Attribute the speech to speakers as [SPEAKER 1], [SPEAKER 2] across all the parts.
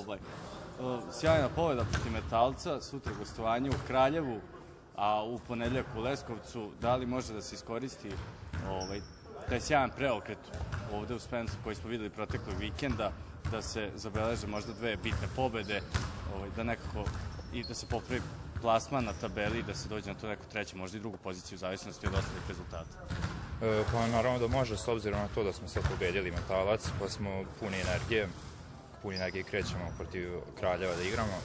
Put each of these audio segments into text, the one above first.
[SPEAKER 1] Sjajna pobeda protiv Metalca, sutra gostovanje u Kraljevu, a u ponedeljak u Leskovcu. Da li može da se iskoristi taj sjajan preokret ovde u Spensu koji smo videli proteklog vikenda, da se zabeleže možda dve bitne pobede, da nekako i da se popravi plasman na tabeli i da se dođe na to neku treću, možda i drugu poziciju u zavisnosti od ostalih rezultata?
[SPEAKER 2] Pa naravno da može, s obzirom na to da smo sad pobedili Metalac, pa smo puni energije krećemo protiv Kraljeva da igramo.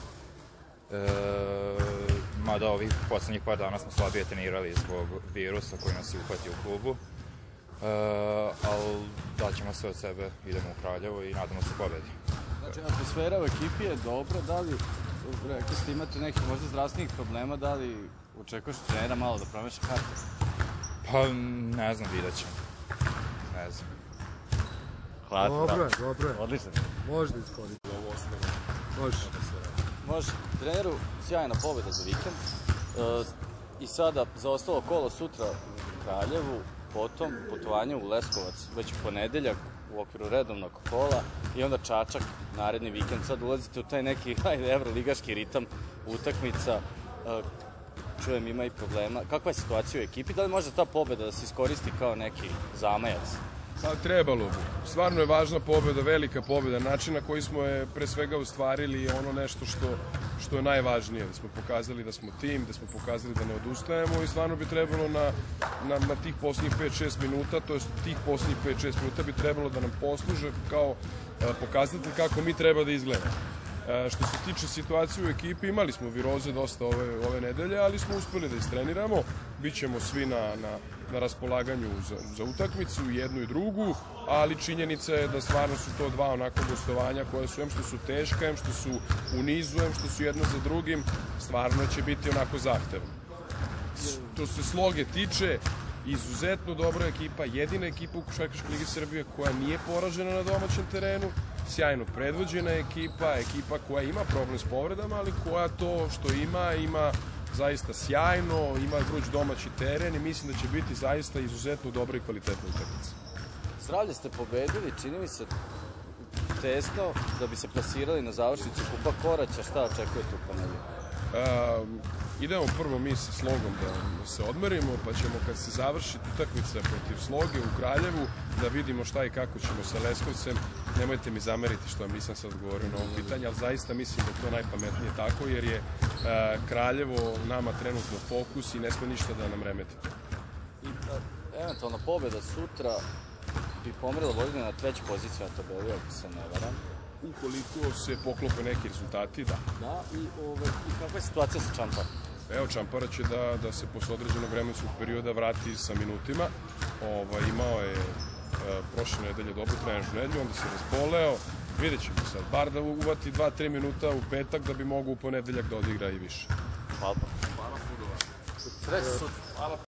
[SPEAKER 2] Mada ovih poslednjih par dana smo slabije trenirali zbog virusa koji nas je uhvatio u klubu, ali daćemo sve od sebe, idemo u Kraljevo i nadamo se pobedi.
[SPEAKER 1] Znači, atmosfera u ekipi je dobra, da li, rekli ste, imate nekih možda zdravstvenih problema, da li očekuješ trenera malo da promeša karte?
[SPEAKER 2] Pa ne znam, vidjet ćemo. Ne znam.
[SPEAKER 1] Hvala.
[SPEAKER 3] Dobro je.
[SPEAKER 1] Odlično.
[SPEAKER 3] Može da iskoristiti ovo osnovno.
[SPEAKER 1] Može. Treneru, sjajna pobeda za vikend. I sada zaostalo kolo sutra u Kraljevu, potom putovanje u Leskovac, već u ponedeljak u okviru redovnog kola i onda Čačak naredni vikend. Sad ulazite u taj neki evroligaški ritam utakmica. Čujem, ima i problema. Kakva je situacija u ekipi? Da li može ta pobeda da se iskoristi kao neki zamajac?
[SPEAKER 4] Pa trebalo bi. Stvarno je važna pobeda, velika pobeda. Način na koji smo je pre svega ostvarili je ono nešto što je najvažnije. Da smo pokazali da smo tim, da smo pokazali da ne odustajemo i stvarno bi trebalo na tih posljednjih 5-6 minuta, to je tih posljednjih 5-6 minuta bi trebalo da nam posluže kao pokazatelj kako mi treba da izgledamo. Što se tiče situacije u ekipi, imali smo viroze dosta ove nedelje, ali smo uspeli da istreniramo. Bićemo svi na raspolaganju za utakmicu, jednu i drugu, ali činjenica je da stvarno su to dva onako gostovanja koja su, što su teška, što su u nizu, što su jedno za drugim, stvarno će biti onako zahtevno. Što se sloge tiče, izuzetno dobra ekipa, jedina ekipa u Košarkaškoj ligi Srbije koja nije poražena na domaćem terenu, sjajno predvođena ekipa koja ima problem s povredama, ali koja to što ima zaista sjajno, ima vruć domaći teren i mislim da će biti zaista izuzetno dobra i kvalitetna utakmica.
[SPEAKER 1] Zdravlje ste pobedili, čini mi se tesno da bi se plasirali na završnicu Kupa Koraća. Šta očekujete u ponedeljak?
[SPEAKER 4] Idemo prvo mi sa Slogom da se odmerimo, pa ćemo kad se završi utakmica protiv Sloge u Kraljevu da vidimo šta i kako ćemo sa Leskovcem. Nemojte mi zameriti što vam nisam sad govorio na ovo pitanje, ali zaista mislim da je to najpametnije tako, jer je Kraljevo nama trenutno fokus i ne sme ništa da nam remeti.
[SPEAKER 1] I eventualna pobeda sutra bi pomerila Vojvodinu na treću poziciju na tabeli, ako se ne varam.
[SPEAKER 4] Ukoliko se poklope neki rezultati, da.
[SPEAKER 1] Da, i kakva je situacija sa Čamparom?
[SPEAKER 4] Evo, Čampara će da se posle određenog vremenskog perioda vrati sa minutima. Imao je prošle nedelje dobru trenažnu nedelju, onda se razboleo. Vidjet ćemo sad, bar da uvati 2-3 minuta u petak da bi mogu u ponedeljak da odigra i više.
[SPEAKER 1] Hvala. Sreća sutra.